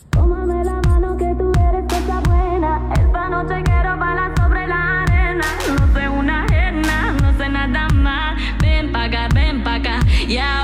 Tómame la mano que tú eres cosa buena. Esta noche quiero bailar sobre la arena. No sé una ajena, no sé nada más. Ven pa' acá, ya.